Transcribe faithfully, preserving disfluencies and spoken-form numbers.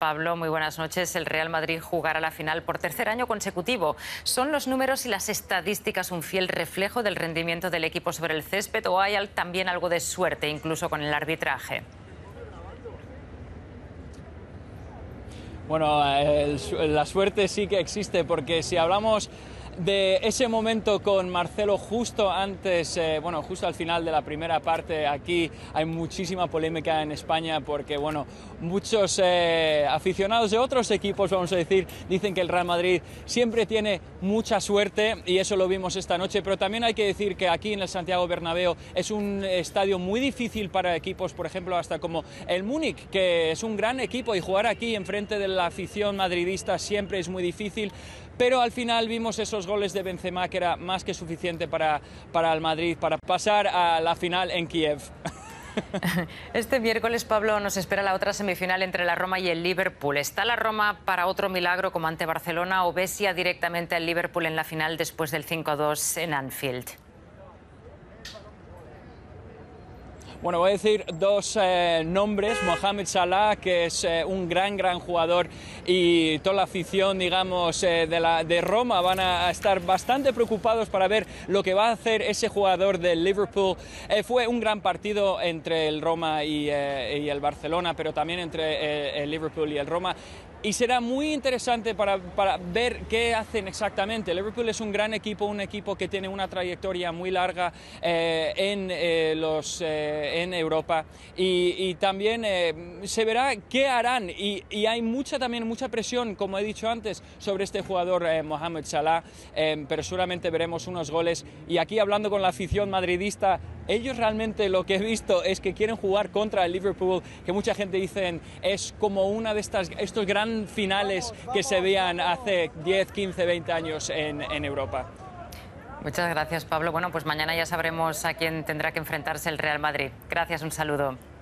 Pablo. Muy buenas noches. El Real Madrid jugará la final por tercer año consecutivo. ¿Son los números y las estadísticas un fiel reflejo del rendimiento del equipo sobre el césped o hay también algo de suerte, incluso con el arbitraje? Bueno, el, la suerte sí que existe, porque si hablamos de ese momento con Marcelo justo antes, eh, bueno, justo al final de la primera parte, aquí hay muchísima polémica en España porque, bueno, muchos eh, aficionados de otros equipos, vamos a decir, dicen que el Real Madrid siempre tiene mucha suerte y eso lo vimos esta noche, pero también hay que decir que aquí en el Santiago Bernabéu es un estadio muy difícil para equipos, por ejemplo, hasta como el Múnich, que es un gran equipo, y jugar aquí enfrente de la afición madridista siempre es muy difícil. Pero al final vimos esos goles de Benzema que era más que suficiente para, para el Madrid, para pasar a la final en Kiev. Este miércoles, Pablo, nos espera la otra semifinal entre la Roma y el Liverpool. ¿Está la Roma para otro milagro como ante Barcelona o ves ya directamente al Liverpool en la final después del cinco a dos en Anfield? Bueno, voy a decir dos eh, nombres. Mohamed Salah, que es eh, un gran, gran jugador, y toda la afición, digamos, eh, de, la, de Roma van a, a estar bastante preocupados para ver lo que va a hacer ese jugador del Liverpool. Eh, fue un gran partido entre el Roma y, eh, y el Barcelona, pero también entre eh, el Liverpool y el Roma. Y será muy interesante para, para ver qué hacen exactamente. El Liverpool es un gran equipo, un equipo que tiene una trayectoria muy larga eh, en, eh, los, eh, en Europa. Y, y también eh, se verá qué harán. Y, y hay mucha, también mucha presión, como he dicho antes, sobre este jugador eh, Mohamed Salah. Eh, pero seguramente veremos unos goles. Y aquí, hablando con la afición madridista, ellos realmente lo que he visto es que quieren jugar contra el Liverpool, que mucha gente dice es como una de estas estos grandes finales que se veían hace diez, quince, veinte años en, en Europa. Muchas gracias, Pablo. Bueno, pues mañana ya sabremos a quién tendrá que enfrentarse el Real Madrid. Gracias, un saludo.